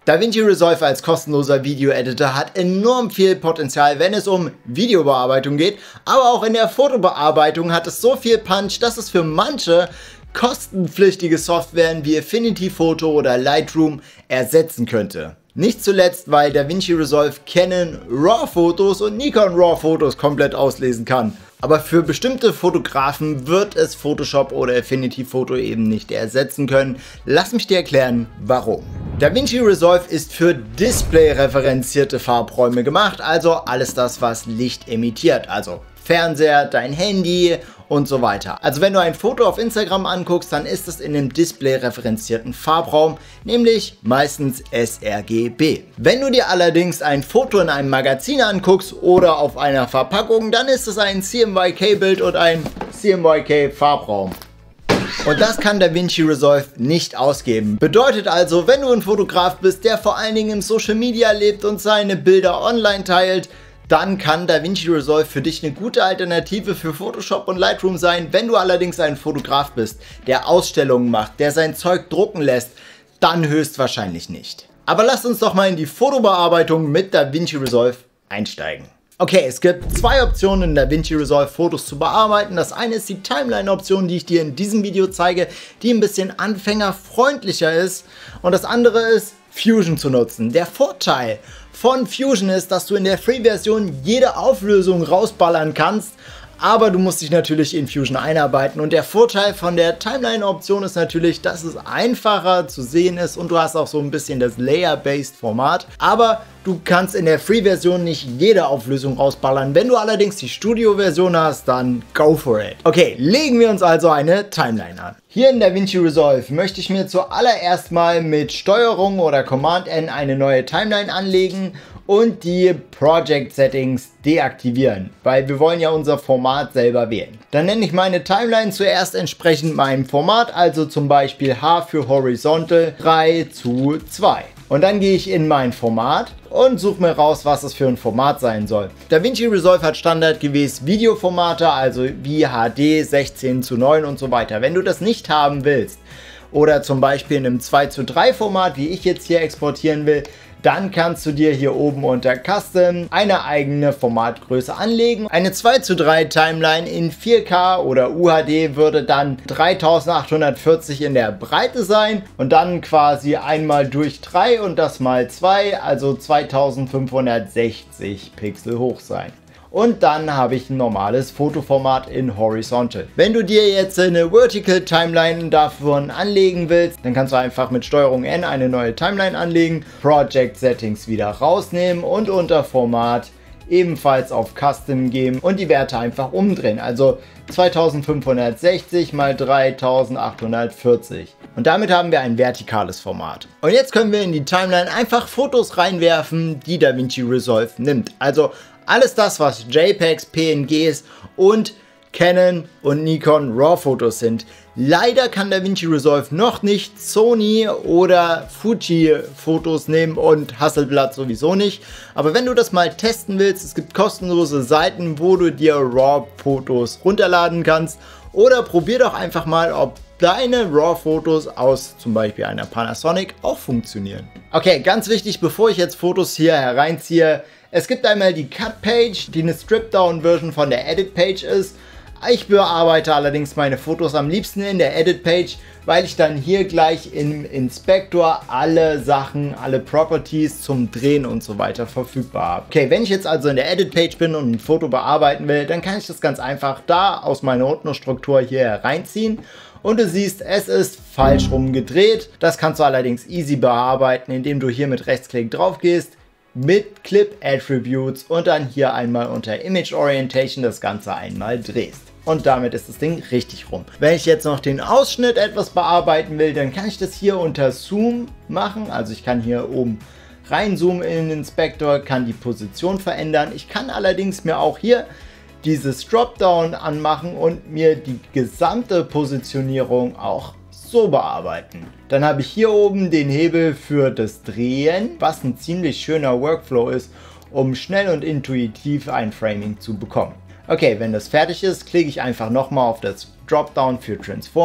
DaVinci Resolve als kostenloser Video-Editor hat enorm viel Potenzial, wenn es um Videobearbeitung geht, aber auch in der Fotobearbeitung hat es so viel Punch, dass es für manche kostenpflichtige Softwaren wie Affinity Photo oder Lightroom ersetzen könnte. Nicht zuletzt, weil DaVinci Resolve Canon RAW-Fotos und Nikon RAW-Fotos komplett auslesen kann. Aber für bestimmte Fotografen wird es Photoshop oder Affinity Photo eben nicht ersetzen können. Lass mich dir erklären, warum. DaVinci Resolve ist für Display-referenzierte Farbräume gemacht, also alles das, was Licht emittiert, also Fernseher, dein Handy und so weiter. Also wenn du ein Foto auf Instagram anguckst, dann ist es in einem Display-referenzierten Farbraum, nämlich meistens sRGB. Wenn du dir allerdings ein Foto in einem Magazin anguckst oder auf einer Verpackung, dann ist es ein CMYK-Bild und ein CMYK-Farbraum. Und das kann DaVinci Resolve nicht ausgeben. Bedeutet also, wenn du ein Fotograf bist, der vor allen Dingen im Social Media lebt und seine Bilder online teilt, dann kann DaVinci Resolve für dich eine gute Alternative für Photoshop und Lightroom sein. Wenn du allerdings ein Fotograf bist, der Ausstellungen macht, der sein Zeug drucken lässt, dann höchstwahrscheinlich nicht. Aber lasst uns doch mal in die Fotobearbeitung mit DaVinci Resolve einsteigen. Okay, es gibt zwei Optionen in DaVinci Resolve Fotos zu bearbeiten. Das eine ist die Timeline-Option, die ich dir in diesem Video zeige, die ein bisschen anfängerfreundlicher ist. Und das andere ist Fusion zu nutzen. Der Vorteil von Fusion ist, dass du in der Free-Version jede Auflösung rausballern kannst, aber du musst dich natürlich in Fusion einarbeiten. Und der Vorteil von der Timeline-Option ist natürlich, dass es einfacher zu sehen ist und du hast auch so ein bisschen das Layer-Based Format. Aber du kannst in der Free-Version nicht jede Auflösung rausballern. Wenn du allerdings die Studio-Version hast, dann go for it. Okay, legen wir uns also eine Timeline an. Hier in DaVinci Resolve möchte ich mir zuallererst mal mit Steuerung oder Command N eine neue Timeline anlegen und die Project Settings deaktivieren, weil wir wollen ja unser Format selber wählen. Dann nenne ich meine Timeline zuerst entsprechend meinem Format, also zum Beispiel H für Horizontal 3:2. Und dann gehe ich in mein Format und suche mir raus, was es für ein Format sein soll. DaVinci Resolve hat standardgemäß Videoformate, also wie HD, 16:9 und so weiter. Wenn du das nicht haben willst oder zum Beispiel in einem 2:3 Format, wie ich jetzt hier exportieren will, dann kannst du dir hier oben unter Custom eine eigene Formatgröße anlegen. Eine 2:3 Timeline in 4K oder UHD würde dann 3840 in der Breite sein und dann quasi einmal durch 3 und das mal 2, also 2560 Pixel hoch sein. Und dann habe ich ein normales Fotoformat in Horizontal. Wenn du dir jetzt eine Vertical Timeline davon anlegen willst, dann kannst du einfach mit Steuerung N eine neue Timeline anlegen, Project Settings wieder rausnehmen und unter Format ebenfalls auf Custom geben und die Werte einfach umdrehen. Also 2560 mal 3840. Und damit haben wir ein vertikales Format. Und jetzt können wir in die Timeline einfach Fotos reinwerfen, die DaVinci Resolve nimmt. Also alles das, was JPEGs, PNGs und Canon und Nikon RAW-Fotos sind. Leider kann DaVinci Resolve noch nicht Sony oder Fuji Fotos nehmen und Hasselblad sowieso nicht. Aber wenn du das mal testen willst, es gibt kostenlose Seiten, wo du dir RAW-Fotos runterladen kannst. Oder probier doch einfach mal, ob deine RAW-Fotos aus zum Beispiel einer Panasonic auch funktionieren. Okay, ganz wichtig, bevor ich jetzt Fotos hier hereinziehe, es gibt einmal die Cut-Page, die eine Stripped-Down-Version von der Edit-Page ist. Ich bearbeite allerdings meine Fotos am liebsten in der Edit-Page, weil ich dann hier gleich im Inspektor alle Sachen, alle Properties zum Drehen und so weiter verfügbar habe. Okay, wenn ich jetzt also in der Edit-Page bin und ein Foto bearbeiten will, dann kann ich das ganz einfach da aus meiner Ordnerstruktur hier hereinziehen. Und du siehst, es ist falsch rum gedreht. Das kannst du allerdings easy bearbeiten, indem du hier mit Rechtsklick drauf gehst, mit Clip Attributes und dann hier einmal unter Image Orientation das Ganze einmal drehst. Und damit ist das Ding richtig rum. Wenn ich jetzt noch den Ausschnitt etwas bearbeiten will, dann kann ich das hier unter Zoom machen. Also ich kann hier oben reinzoomen in den Inspektor, kann die Position verändern. Ich kann allerdings mir auch hier dieses Dropdown anmachen und mir die gesamte Positionierung auch so bearbeiten. Dann habe ich hier oben den Hebel für das Drehen, was ein ziemlich schöner Workflow ist, um schnell und intuitiv ein Framing zu bekommen. Okay, wenn das fertig ist, klicke ich einfach nochmal auf das Dropdown für Transform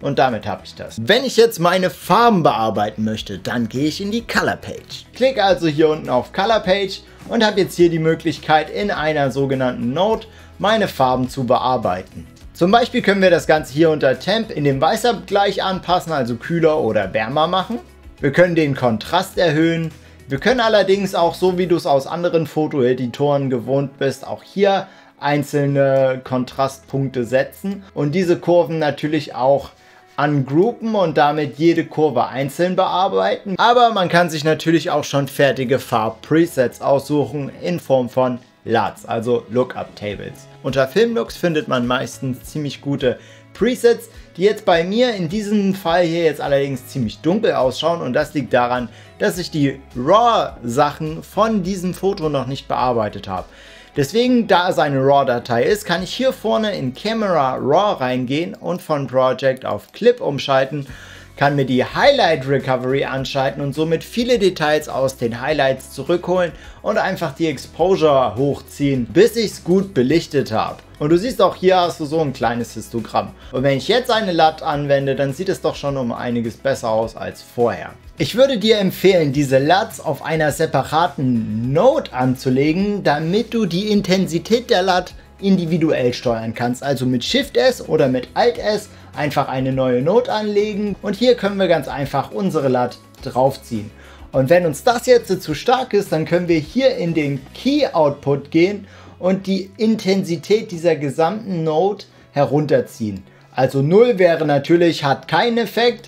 und damit habe ich das. Wenn ich jetzt meine Farben bearbeiten möchte, dann gehe ich in die Color Page. Klicke also hier unten auf Color Page und habe jetzt hier die Möglichkeit, in einer sogenannten Node meine Farben zu bearbeiten. Zum Beispiel können wir das Ganze hier unter Temp in dem Weißabgleich anpassen, also kühler oder wärmer machen. Wir können den Kontrast erhöhen. Wir können allerdings auch, so wie du es aus anderen Fotoeditoren gewohnt bist, auch hier einzelne Kontrastpunkte setzen und diese Kurven natürlich auch ungroupen und damit jede Kurve einzeln bearbeiten. Aber man kann sich natürlich auch schon fertige Farbpresets aussuchen in Form von LUTs, also Lookup Tables. Unter Filmlooks findet man meistens ziemlich gute Presets, die jetzt bei mir in diesem Fall hier jetzt allerdings ziemlich dunkel ausschauen und das liegt daran, dass ich die RAW-Sachen von diesem Foto noch nicht bearbeitet habe. Deswegen, da es eine RAW-Datei ist, kann ich hier vorne in Camera RAW reingehen und von Project auf Clip umschalten, kann mir die Highlight Recovery anschalten und somit viele Details aus den Highlights zurückholen und einfach die Exposure hochziehen, bis ich es gut belichtet habe. Und du siehst auch, hier hast du so ein kleines Histogramm. Und wenn ich jetzt eine LUT anwende, dann sieht es doch schon um einiges besser aus als vorher. Ich würde dir empfehlen, diese LUTs auf einer separaten Node anzulegen, damit du die Intensität der LUT individuell steuern kannst. Also mit Shift S oder mit Alt S einfach eine neue Node anlegen und hier können wir ganz einfach unsere LUT draufziehen. Und wenn uns das jetzt zu stark ist, dann können wir hier in den Key Output gehen und die Intensität dieser gesamten Node herunterziehen. Also 0 wäre natürlich, hat keinen Effekt,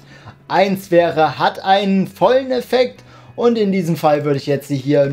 1 wäre, hat einen vollen Effekt und in diesem Fall würde ich jetzt hier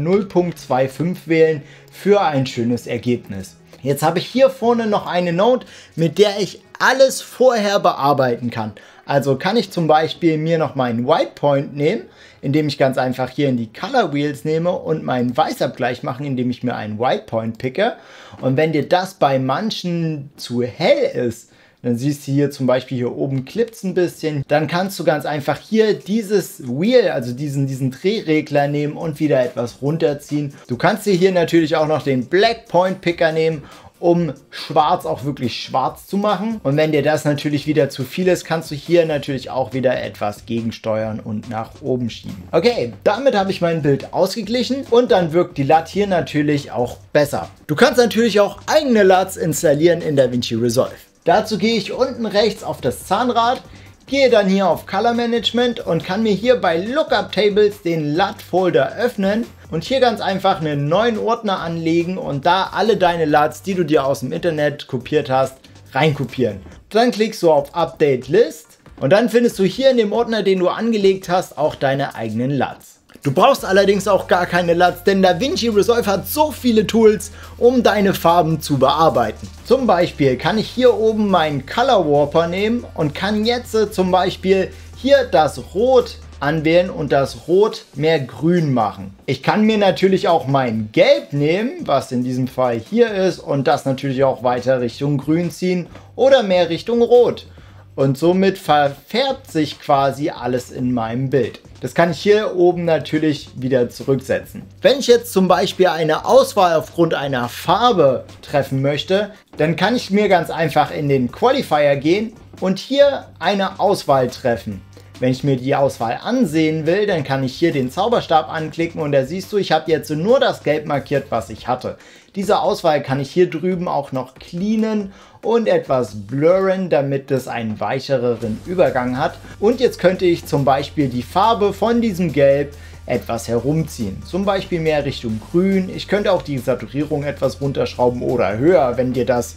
0.25 wählen für ein schönes Ergebnis. Jetzt habe ich hier vorne noch eine Node, mit der ich alles vorher bearbeiten kann. Also kann ich zum Beispiel mir noch meinen White Point nehmen, indem ich ganz einfach hier in die Color Wheels nehme und meinen Weißabgleich machen, indem ich mir einen White Point picke. Und wenn dir das bei manchen zu hell ist, dann siehst du hier zum Beispiel hier oben klippt es ein bisschen. Dann kannst du ganz einfach hier dieses Wheel, also diesen Drehregler nehmen und wieder etwas runterziehen. Du kannst dir hier natürlich auch noch den Black Point Picker nehmen, um schwarz auch wirklich schwarz zu machen. Und wenn dir das natürlich wieder zu viel ist, kannst du hier natürlich auch wieder etwas gegensteuern und nach oben schieben. Okay, damit habe ich mein Bild ausgeglichen und dann wirkt die LUT hier natürlich auch besser. Du kannst natürlich auch eigene LUTs installieren in DaVinci Resolve. Dazu gehe ich unten rechts auf das Zahnrad, gehe dann hier auf Color Management und kann mir hier bei Lookup Tables den LUT Folder öffnen und hier ganz einfach einen neuen Ordner anlegen und da alle deine LUTs, die du dir aus dem Internet kopiert hast, reinkopieren. Dann klickst du auf Update List und dann findest du hier in dem Ordner, den du angelegt hast, auch deine eigenen LUTs. Du brauchst allerdings auch gar keine LUTs, denn DaVinci Resolve hat so viele Tools, um deine Farben zu bearbeiten. Zum Beispiel kann ich hier oben meinen Color Warper nehmen und kann jetzt zum Beispiel hier das Rot anwählen und das Rot mehr grün machen. Ich kann mir natürlich auch mein Gelb nehmen, was in diesem Fall hier ist, und das natürlich auch weiter Richtung grün ziehen oder mehr Richtung Rot. Und somit verfärbt sich quasi alles in meinem Bild. Das kann ich hier oben natürlich wieder zurücksetzen. Wenn ich jetzt zum Beispiel eine Auswahl aufgrund einer Farbe treffen möchte, dann kann ich mir ganz einfach in den Qualifier gehen und hier eine Auswahl treffen. Wenn ich mir die Auswahl ansehen will, dann kann ich hier den Zauberstab anklicken und da siehst du, ich habe jetzt nur das Gelb markiert, was ich hatte. Diese Auswahl kann ich hier drüben auch noch cleanen und etwas blurren, damit es einen weicheren Übergang hat. Und jetzt könnte ich zum Beispiel die Farbe von diesem Gelb etwas herumziehen. Zum Beispiel mehr Richtung Grün. Ich könnte auch die Saturierung etwas runterschrauben oder höher, wenn dir das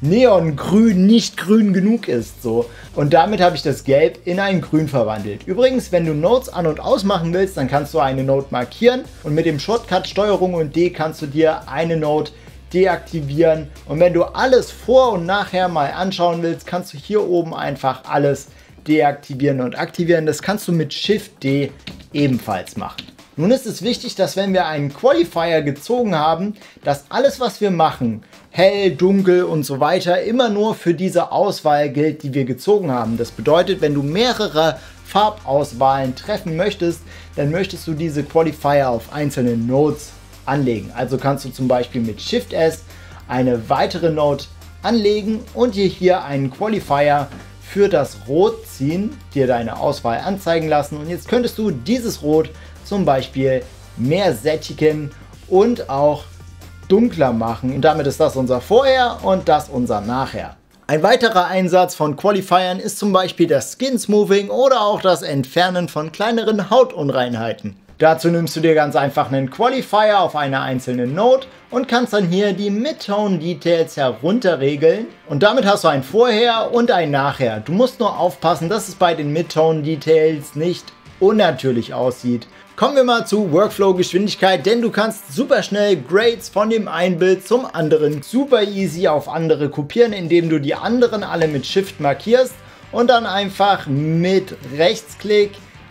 Neongrün nicht grün genug ist. So. Und damit habe ich das Gelb in ein Grün verwandelt. Übrigens, wenn du Nodes an- und ausmachen willst, dann kannst du eine Node markieren und mit dem Shortcut Steuerung und D kannst du dir eine Node deaktivieren. Und wenn du alles vor und nachher mal anschauen willst, kannst du hier oben einfach alles deaktivieren und aktivieren. Das kannst du mit Shift D ebenfalls machen. Nun ist es wichtig, dass wenn wir einen Qualifier gezogen haben, dass alles, was wir machen, hell, dunkel und so weiter, immer nur für diese Auswahl gilt, die wir gezogen haben. Das bedeutet, wenn du mehrere Farbauswahlen treffen möchtest, dann möchtest du diese Qualifier auf einzelne Nodes anlegen. Also kannst du zum Beispiel mit Shift S eine weitere Node anlegen und dir hier einen Qualifier für das Rot ziehen, dir deine Auswahl anzeigen lassen und jetzt könntest du dieses Rot zum Beispiel mehr sättigen und auch dunkler machen. Und damit ist das unser Vorher und das unser Nachher. Ein weiterer Einsatz von Qualifiern ist zum Beispiel das Skin Smoothing oder auch das Entfernen von kleineren Hautunreinheiten. Dazu nimmst du dir ganz einfach einen Qualifier auf einer einzelnen Node und kannst dann hier die Midtone Details herunterregeln. Und damit hast du ein Vorher und ein Nachher. Du musst nur aufpassen, dass es bei den Midtone Details nicht unnatürlich aussieht. Kommen wir mal zu Workflow-Geschwindigkeit, denn du kannst super schnell Grades von dem einen Bild zum anderen super easy auf andere kopieren, indem du die anderen alle mit Shift markierst und dann einfach mit Rechtsklick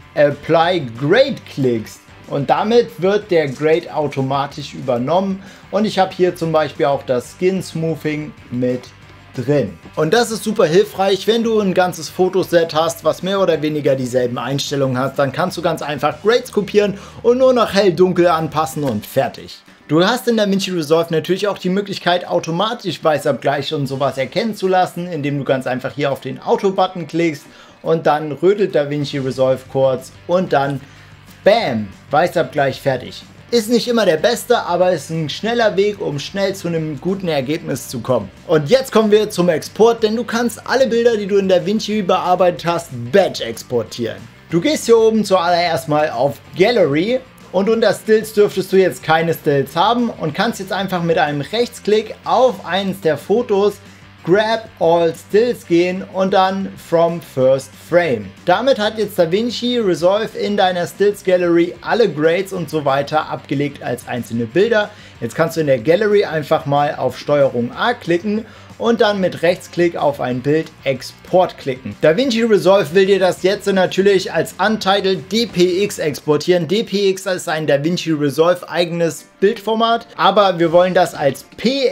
Apply Grade klickst. Und damit wird der Grade automatisch übernommen und ich habe hier zum Beispiel auch das Skin Smoothing mit drin. Und das ist super hilfreich, wenn du ein ganzes Fotoset hast, was mehr oder weniger dieselben Einstellungen hat, dann kannst du ganz einfach Grades kopieren und nur noch hell-dunkel anpassen und fertig. Du hast in DaVinci Resolve natürlich auch die Möglichkeit, automatisch Weißabgleiche und sowas erkennen zu lassen, indem du ganz einfach hier auf den Auto-Button klickst und dann rödelt DaVinci Resolve kurz und dann BAM! Weißabgleich fertig. Ist nicht immer der beste, aber ist ein schneller Weg, um schnell zu einem guten Ergebnis zu kommen. Und jetzt kommen wir zum Export, denn du kannst alle Bilder, die du in DaVinci bearbeitet hast, batch exportieren. Du gehst hier oben zuallererst mal auf Gallery und unter Stills dürftest du jetzt keine Stills haben und kannst jetzt einfach mit einem Rechtsklick auf eines der Fotos Grab All Stills gehen und dann From First Frame. Damit hat jetzt DaVinci Resolve in deiner Stills Gallery alle Grades und so weiter abgelegt als einzelne Bilder. Jetzt kannst du in der Gallery einfach mal auf Steuerung A klicken und dann mit Rechtsklick auf ein Bild Export klicken. DaVinci Resolve will dir das jetzt natürlich als Untitled DPX exportieren. DPX ist ein DaVinci Resolve eigenes Bildformat, aber wir wollen das als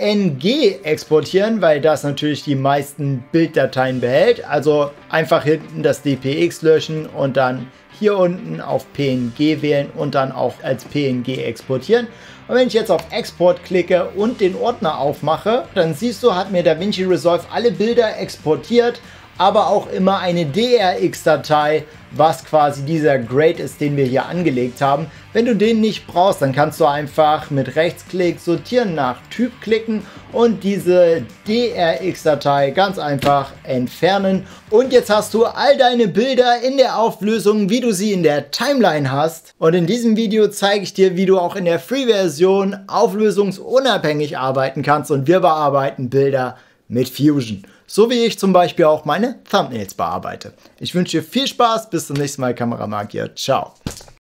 PNG exportieren, weil das natürlich die meisten Bilddateien behält. Also einfach hinten das DPX löschen und dann hier unten auf PNG wählen und dann auch als PNG exportieren. Und wenn ich jetzt auf Export klicke und den Ordner aufmache, dann siehst du, hat mir DaVinci Resolve alle Bilder exportiert, aber auch immer eine DRX-Datei, was quasi dieser Grade ist, den wir hier angelegt haben. Wenn du den nicht brauchst, dann kannst du einfach mit Rechtsklick sortieren nach Typ klicken und diese DRX-Datei ganz einfach entfernen. Und jetzt hast du all deine Bilder in der Auflösung, wie du sie in der Timeline hast. Und in diesem Video zeige ich dir, wie du auch in der Free-Version auflösungsunabhängig arbeiten kannst und wir bearbeiten Bilder mit Fusion. So wie ich zum Beispiel auch meine Thumbnails bearbeite. Ich wünsche dir viel Spaß, bis zum nächsten Mal, Kameramagier. Ciao.